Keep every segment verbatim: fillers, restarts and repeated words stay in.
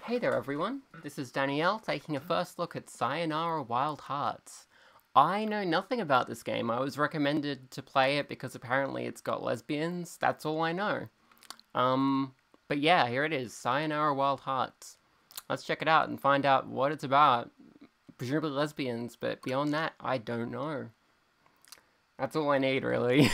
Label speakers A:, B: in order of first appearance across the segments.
A: Hey there everyone, this is Danielle taking a first look at Sayonara Wild Hearts. I know nothing about this game. I was recommended to play it because apparently it's got lesbians. That's all I know. Um, but yeah, here it is, Sayonara Wild Hearts. Let's check it out and find out what it's about. Presumably lesbians, but beyond that, I don't know. That's all I need, really.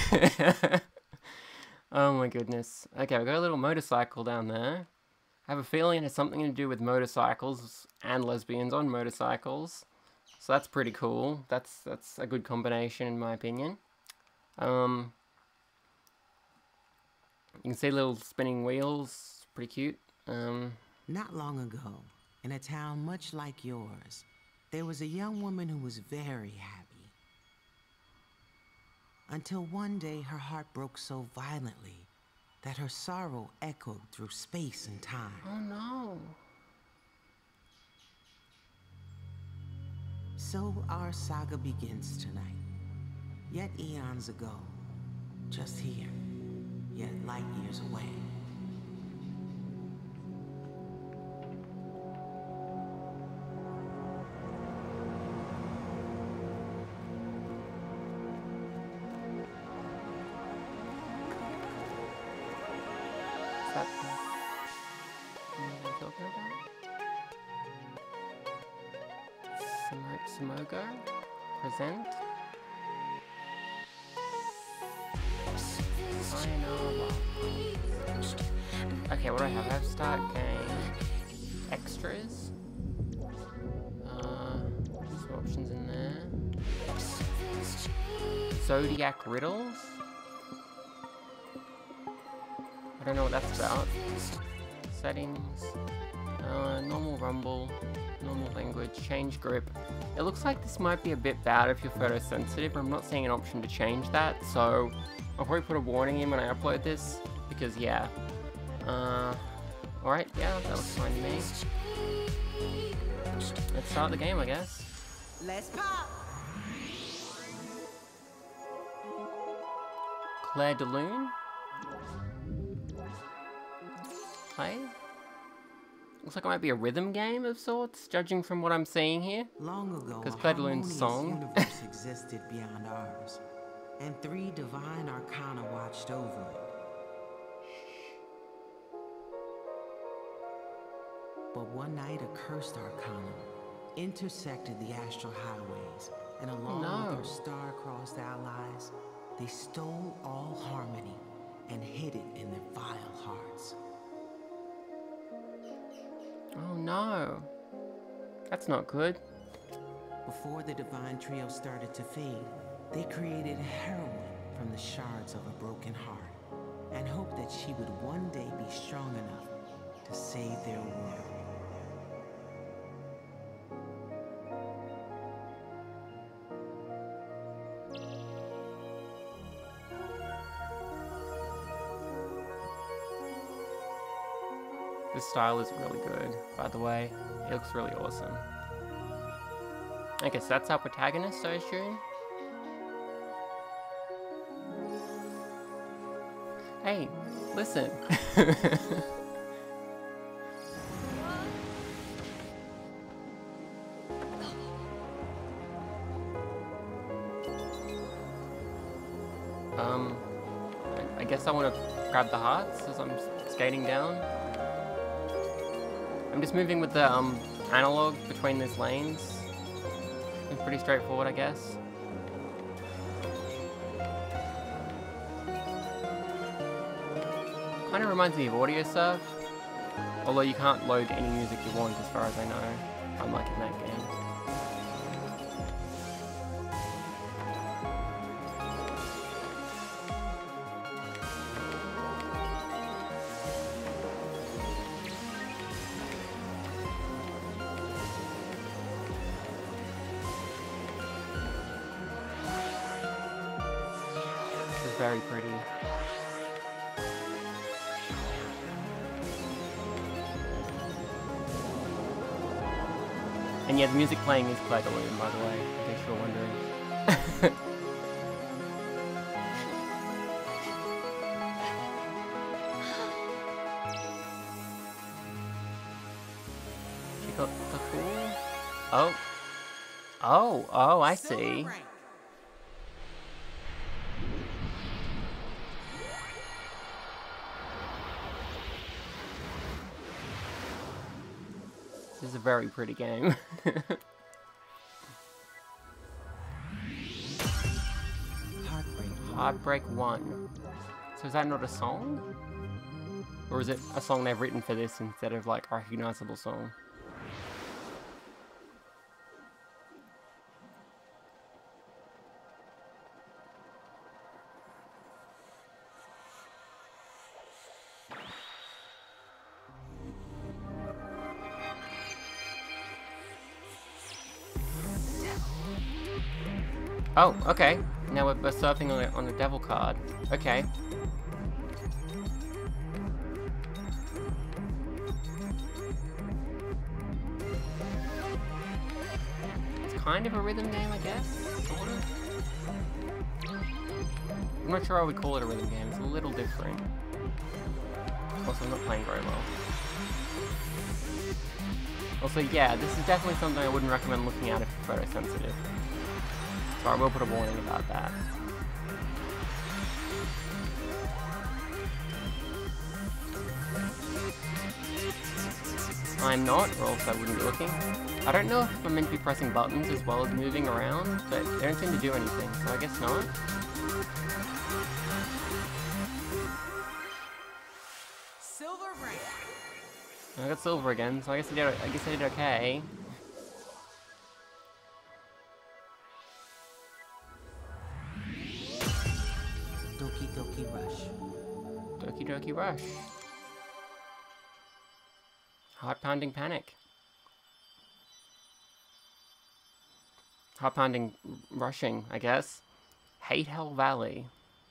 A: Oh my goodness. Okay, we've got a little motorcycle down there. I have a feeling it has something to do with motorcycles and lesbians on motorcycles. So that's pretty cool. That's that's a good combination in my opinion. Um, you can see little spinning wheels. Pretty cute. Um,
B: Not long ago, in a town much like yours, there was a young woman who was very happy. Until one day her heart broke so violently that her sorrow echoed through space and time.
A: oh no.
B: So our saga begins tonight. Yet eons ago, just here, yet light years away.
A: Is that what I'm talking about? Samo Samogo? Present? Sayonara. Okay, what do I have? I have start game. Extras. Uh, some options in there. Zodiac riddles. I don't know what that's about. Settings. Uh, normal rumble. Normal language. Change grip. It looks like this might be a bit bad if you're photosensitive. I'm not seeing an option to change that, so I'll probably put a warning in when I upload this, because yeah. Uh, alright, yeah, that looks fine to me. Let's start the game, I guess.
B: Let's pop!
A: Claire de Lune. Play. Looks like it might be a rhythm game of sorts, judging from what I'm seeing here.
B: Long ago,
A: Because
B: a
A: Claire de Lune's
B: harmonious
A: song.
B: universe existed beyond ours, and three divine arcana watched over it. But one night, a cursed arcana intersected the astral highways, and along
A: No.
B: with our star-crossed allies, they stole all harmony and hid it in their vile hearts.
A: Oh no. That's not good.
B: Before the divine trio started to fade, they created a heroine from the shards of a broken heart and hoped that she would one day be strong enough to save their world.
A: This style is really good, by the way. It looks really awesome. I guess that's our protagonist, I assume. Hey, listen. um, I, I guess I want to grab the hearts as I'm skating down. I'm just moving with the um, analog between these lanes. It's pretty straightforward, I guess. Kind of reminds me of Audio Surf, although you can't load any music you want as far as I know, unlike in that game. Very pretty. And yeah, the music playing is Claire de Lune, by the way, in case you're wondering. You got the cool? Oh. Oh, oh, I see. This is a very pretty game.
B: Heartbreak.
A: Heartbreak one. So is that not a song? Or is it a song they've written for this instead of like a recognizable song? Oh, okay. Now we're, we're surfing on a, on a devil card. Okay. It's kind of a rhythm game, I guess? Sort of? I'm not sure I would call it a rhythm game. It's a little different. Also, I'm not playing very well. Also, yeah, this is definitely something I wouldn't recommend looking at if you're photosensitive. So I will put a warning about that. I'm not, or else I wouldn't be looking. I don't know if I'm meant to be pressing buttons as well as moving around, but they don't seem to do anything, so I guess not.
B: Silver rank.
A: I got silver again, so I guess I did, I guess I did okay.
B: Doki Doki Rush.
A: Doki Doki Rush. Heart-pounding panic. Heart-pounding rushing, I guess. Hate Hell Valley.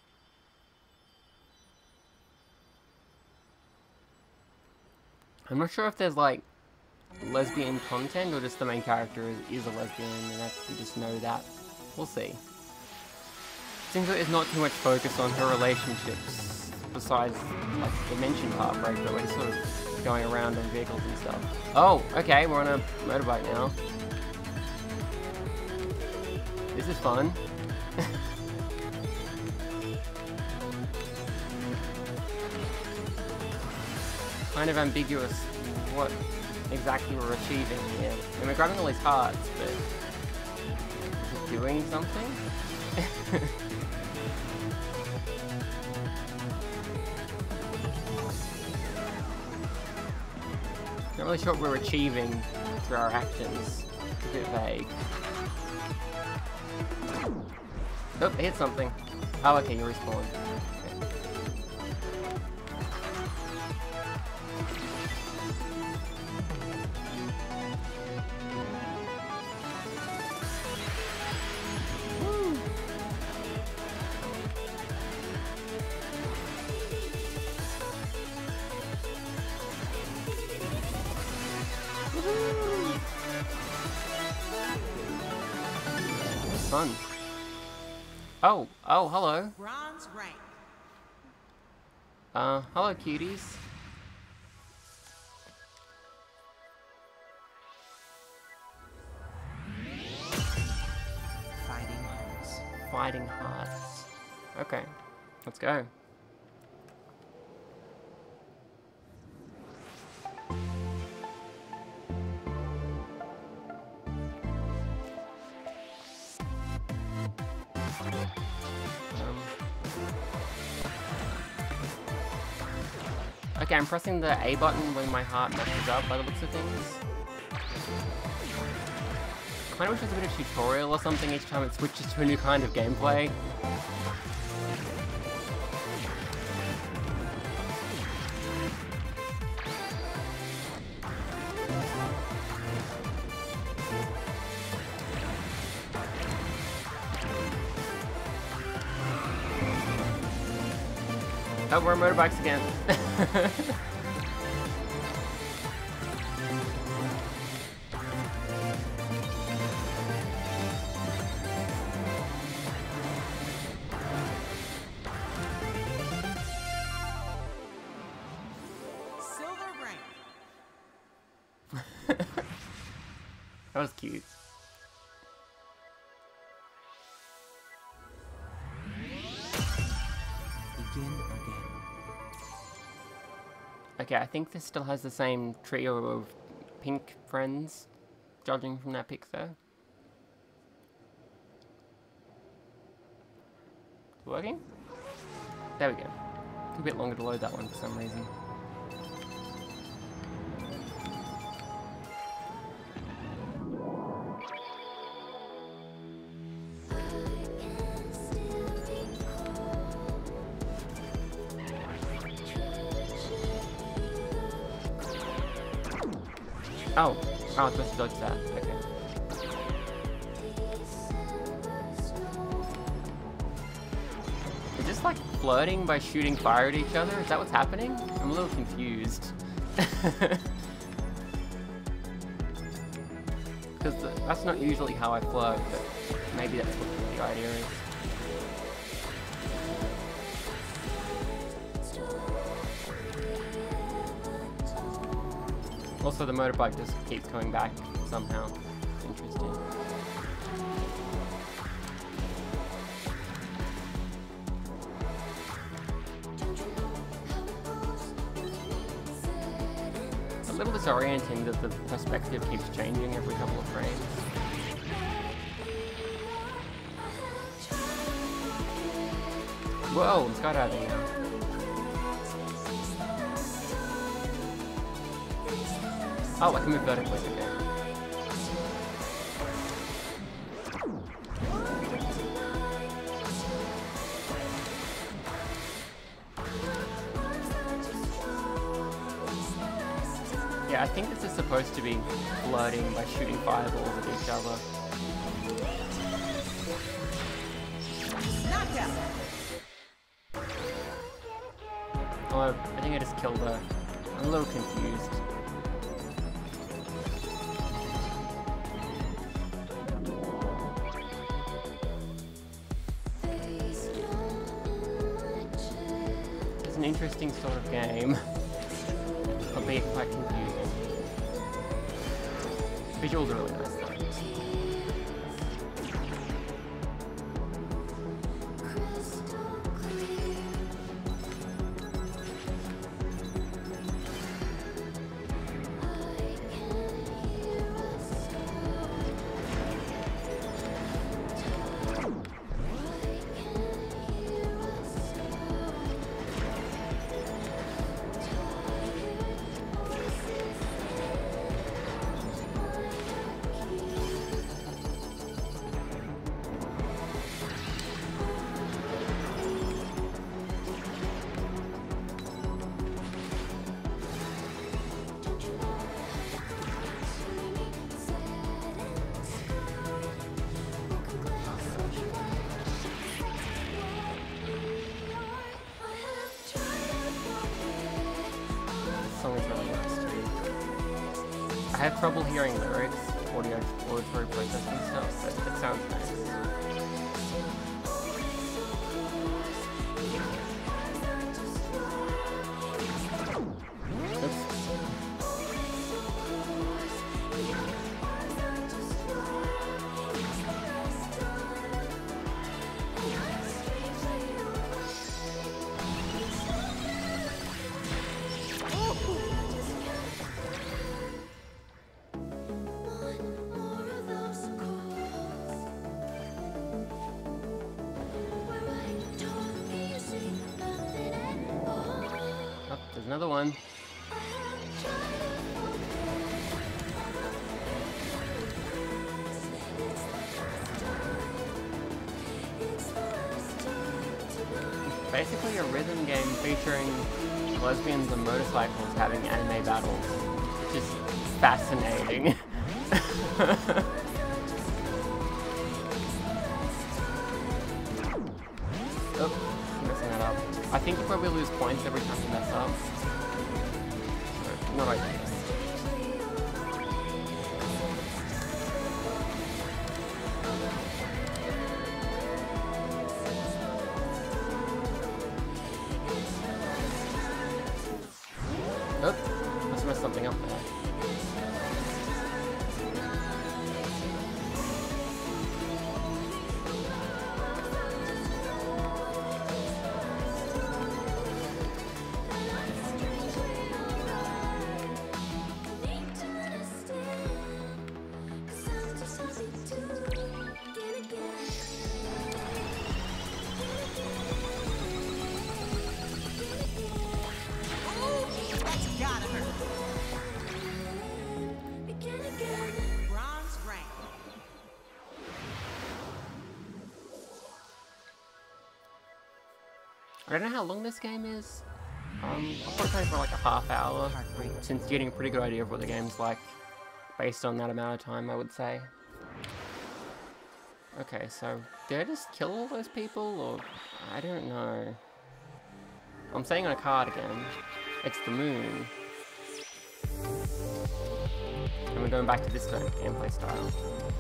A: I'm not sure if there's like lesbian content or just the main character is, is a lesbian and that we just know that. We'll see. Seems like there's not too much focus on her relationships besides like the mentioned heartbreak, but we're just sort of going around on vehicles and stuff. Oh, okay, we're on a motorbike now. This is fun. Kind of ambiguous what exactly we're achieving here. I mean, we're grabbing all these hearts, but is it doing something? Not really sure what we're achieving through our actions. It's a bit vague. Oh, I hit something. Oh, okay, you respawn. Okay. Woo. Woohoo! It was fun. Oh, oh, hello.
B: Bronze rank.
A: Uh, hello, cuties.
B: Fighting Hearts.
A: Fighting Hearts. Okay, let's go. Okay, I'm pressing the A button when my heart messes up by the looks of things. I kind of wish there was a bit of tutorial or something each time it switches to a new kind of gameplay. Oh, we're on motorbikes again.
B: Silver rank.
A: That was cute.
B: Begin again.
A: Okay, I think this still has the same trio of pink friends, judging from that pic there. Working? There we go. Took a bit longer to load that one for some reason. Oh, oh, it's supposed to dodge that. Okay. Is this like flirting by shooting fire at each other? Is that what's happening? I'm a little confused. Because that's not usually how I flirt, but maybe that's what the idea is. Also, the motorbike just keeps coming back somehow. It's interesting. A little disorienting that the perspective keeps changing every couple of frames. Whoa, I'm skydiving now. Oh, I can move vertically, okay. Yeah, I think this is supposed to be flirting by shooting fireballs at each other. Oh, I think I just killed her. I'm a little confused. It's an interesting sort of game, albeit quite confusing. Visuals are really nice though. I have trouble hearing lyrics, audio, auditory processing stuff, but it sounds nice. Another one. Basically a rhythm game featuring lesbians and motorcycles having anime battles, which is fascinating. Oh, messing that up. I think you probably lose points every time you mess up. So, not ideal. Oh, must have messed something up there. I don't know how long this game is. Um, I'll probably play for like a half hour, since getting a pretty good idea of what the game's like, based on that amount of time, I would say. Okay, so, did I just kill all those people, or... I don't know. I'm saying on a card again. It's the moon. And we're going back to this kind of gameplay style.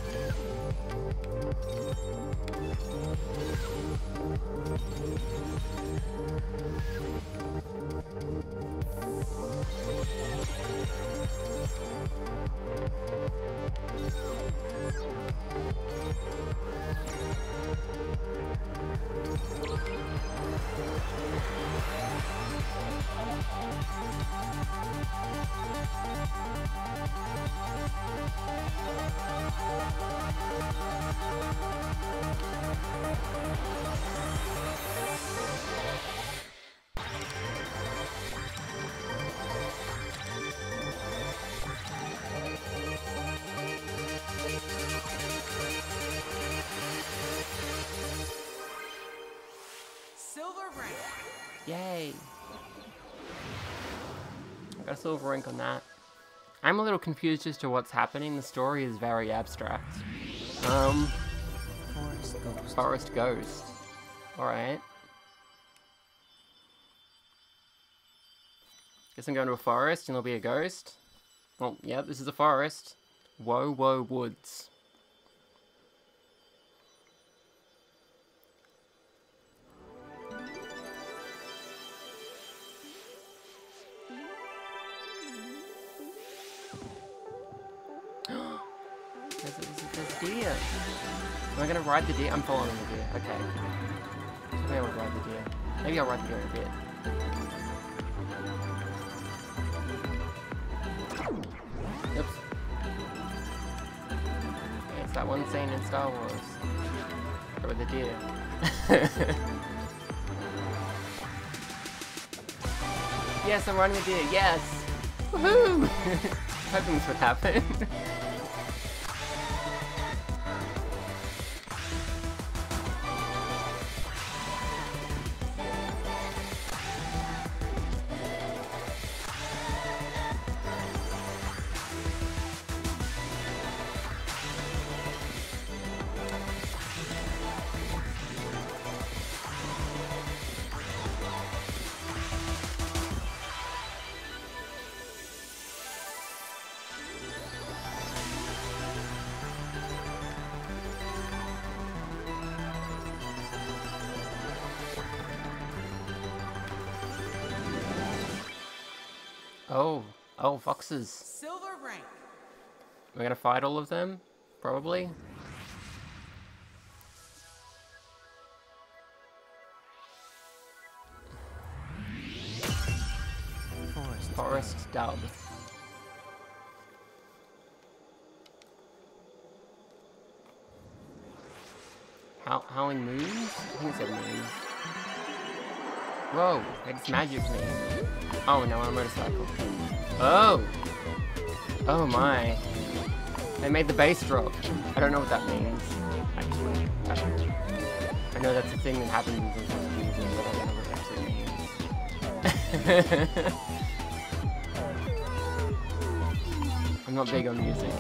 A: Yay! I got a silver rank on that. I'm a little confused as to what's happening. The story is very abstract. Um...
B: Forest Ghost.
A: Forest Ghost. Alright. Guess I'm going to a forest and there'll be a ghost. Well, yeah, this is a forest. Woe Woe Woods. There's a, there's a, there's a deer. Am I gonna ride the deer? I'm following the deer. Okay. Maybe I would ride the deer. Maybe I'll ride the deer in a bit. Oops. Okay, it's that one scene in Star Wars. With the deer. Yes, I'm riding the deer. Yes! Woohoo! Hoping this would happen. Oh, oh, foxes.
B: Silver rank.
A: We're gonna fight all of them, probably.
B: Forest.
A: Forest dub. How howling moons? I think it said moons. Whoa, it's magic me. Oh, no, on a motorcycle. Oh! Oh my. They made the bass drop. I don't know what that means, actually. I, don't, I know that's a thing that happens in some music, but I don't know what it actually means. I'm not big on music.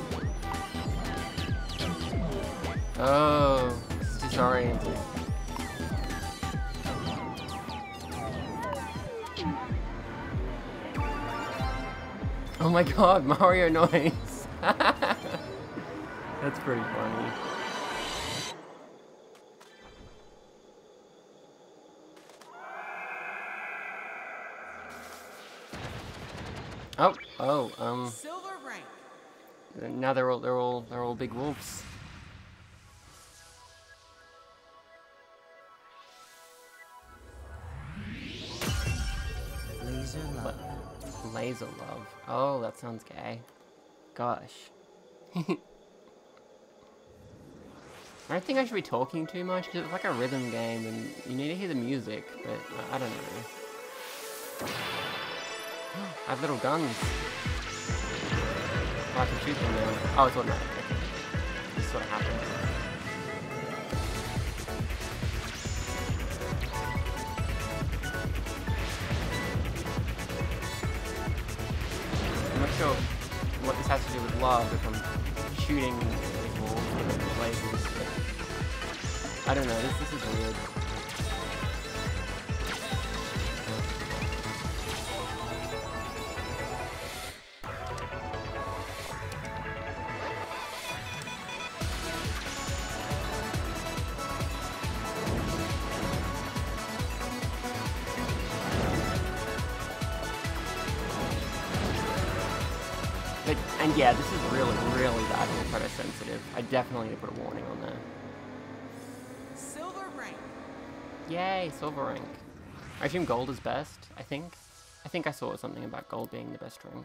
A: Oh, it's disorienting. Oh my god, Mario noise! That's pretty funny. Oh, oh, um.
B: Silver rank.
A: Now they're all they're all they're all big wolves.
B: Laser love.
A: Laser love. Oh, that sounds gay. Gosh. I don't think I should be talking too much because it's like a rhythm game and you need to hear the music, but I, I don't know. I have little guns. Oh, I can shoot them now. Oh, it's automatic. Okay. This is what happens. sure what this has to do with love if I'm shooting people with lasers, but I don't know, this, this is weird. But, and yeah, this is really, really bad and photosensitive. I definitely need to put a warning on there.
B: Silver rank.
A: Yay, silver rank. I assume gold is best, I think. I think I saw something about gold being the best rank.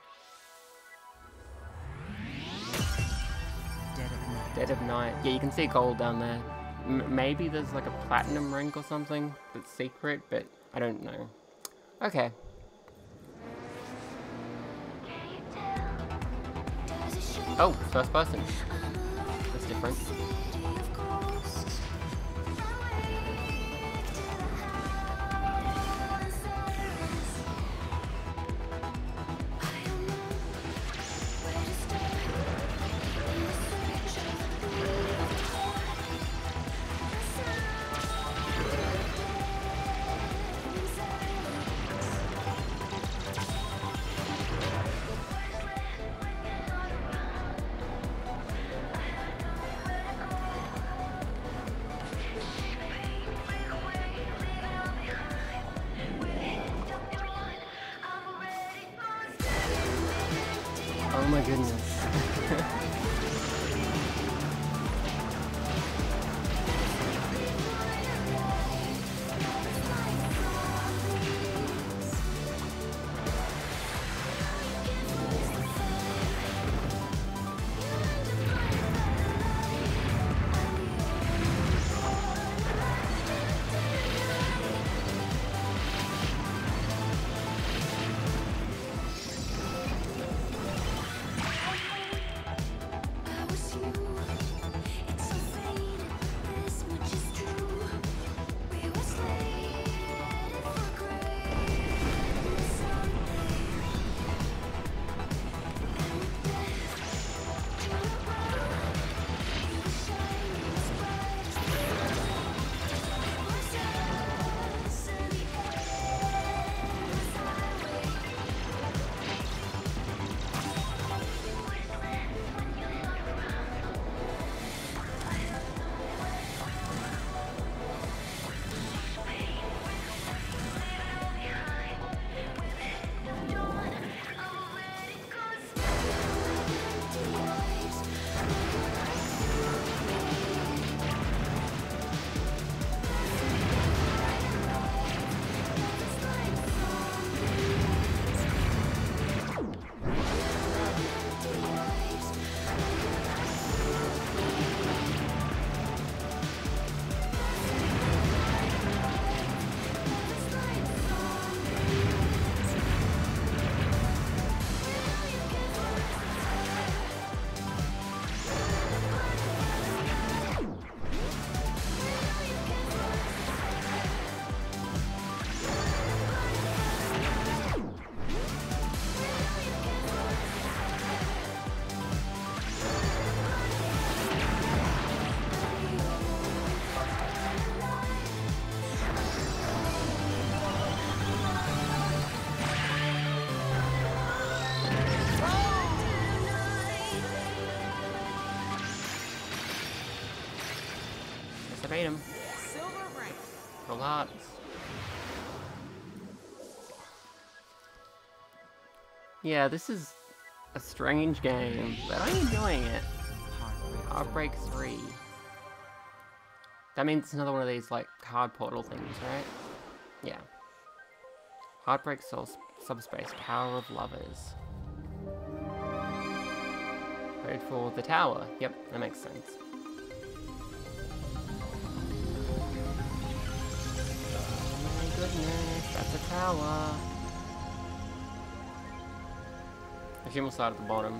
B: Dead of night.
A: Dead of Night. Yeah, you can see gold down there. M maybe there's like a platinum rank or something that's secret, but I don't know. Okay. Oh, first person. That's different. Oh my goodness. Him.
B: Silver rank.
A: Roll hearts. Yeah, this is a strange game, but I'm enjoying it. Heartbreak three. That means it's another one of these, like, card portal things, right? Yeah. Heartbreak Soul Subspace, Power of Lovers. Code for the tower. Yep, that makes sense. Goodness, that's a tower. I assume we'll start at the bottom.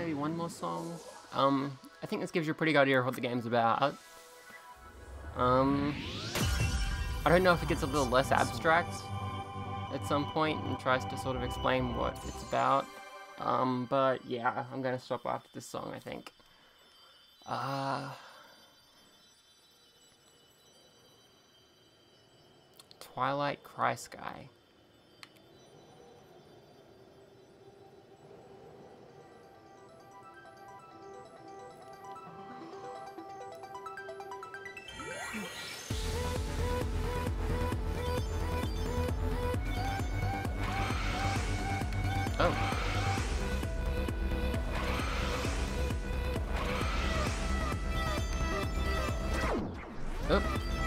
A: maybe one more song. Um, I think this gives you a pretty good idea of what the game's about. Um, I don't know if it gets a little less abstract at some point and tries to sort of explain what it's about. Um, but yeah, I'm gonna stop after this song, I think. Uh... Twilight Cry Sky. Oh. Oop.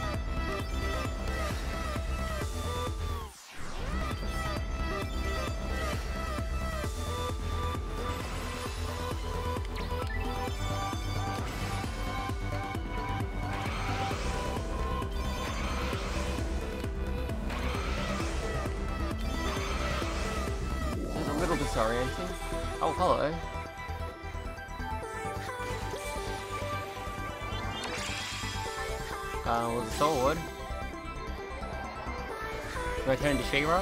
A: Disorienting. Oh, hello. Uh, with a sword. Do I turn into She-Ra?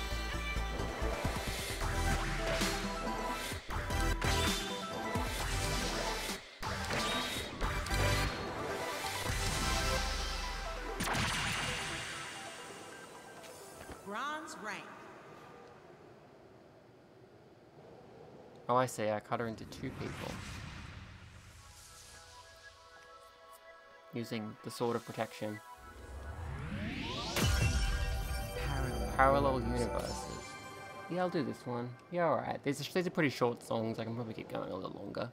B: Bronze rank.
A: Oh, I see. I cut her into two people. Using the Sword of Protection.
B: Parallel,
A: Parallel universes. Yeah, I'll do this one. Yeah, alright. These are, these are pretty short songs. I can probably keep going a little longer.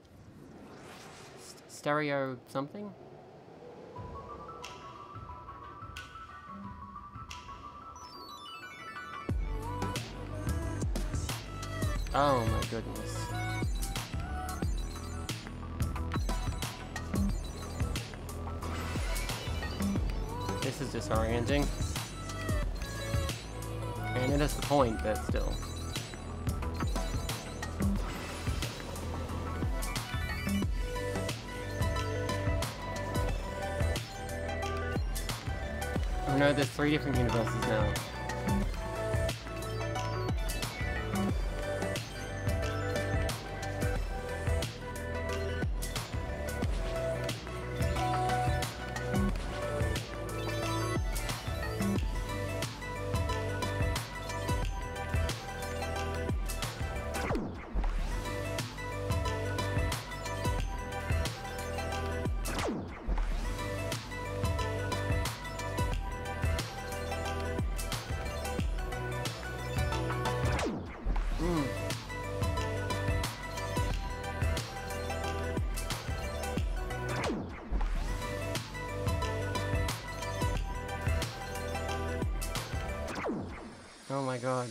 A: St stereo something? Oh my goodness. This is disorienting. And it is the point, but still. Oh no, there's three different universes now. Oh my god.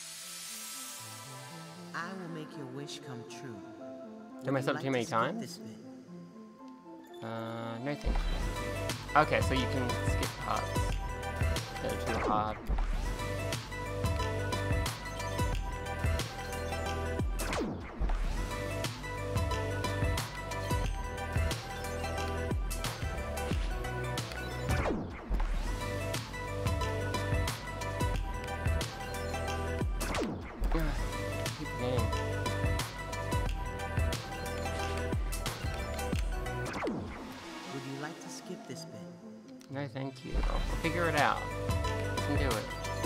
B: I will make your wish come true.
A: Did I mess up too many times? Uh, no thank you. Okay, so you can skip parts that are too hard. No, thank you. I'll figure it out. I can do it.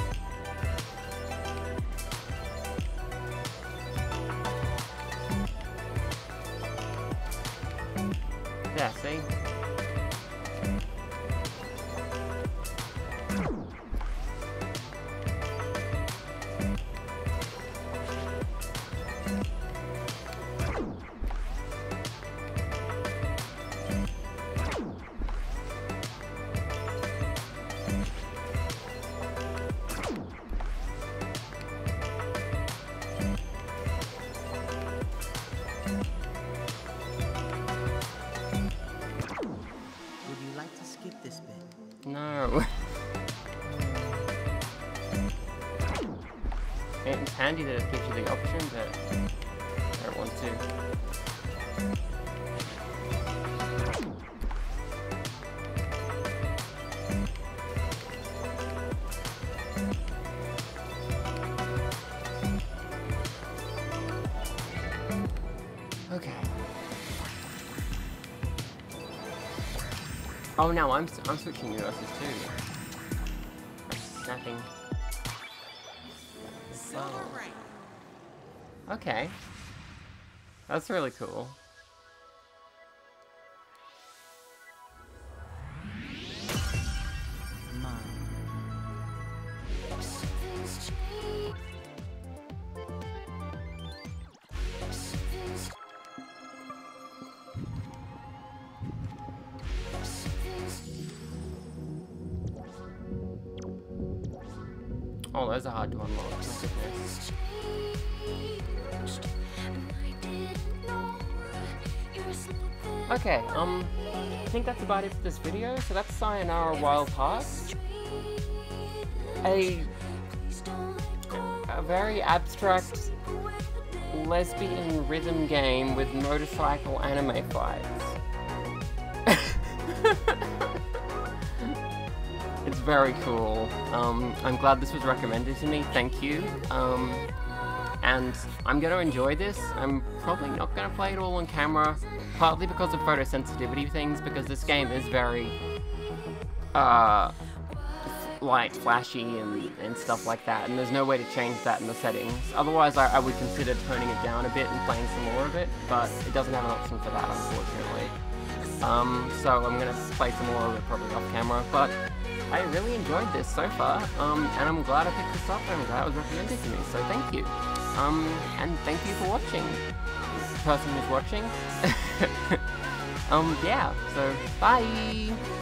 A: Yeah, see? No. It's handy that it gives you the option, but I don't want to. too. Okay. Oh no, I'm I'm switching universes too. I'm snapping. Oh. Okay. That's really cool. Oh, those are hard to unlock. My goodness. Okay, um, I think that's about it for this video. So that's Sayonara Wild Hearts. A, a very abstract lesbian rhythm game with motorcycle anime fights. It's very cool. Um, I'm glad this was recommended to me, thank you. Um, and I'm gonna enjoy this. I'm probably not gonna play it all on camera, partly because of photosensitivity things, because this game is very, uh, light, flashy, and, and stuff like that, and there's no way to change that in the settings. Otherwise, I, I would consider toning it down a bit and playing some more of it, but it doesn't have an option for that, unfortunately. Um, so I'm gonna play some more of it probably off camera, but I really enjoyed this so far, um, and I'm glad I picked this up, and I'm glad it was recommended to me, so thank you. Um, and thank you for watching. The person who's watching. um, yeah, so, bye!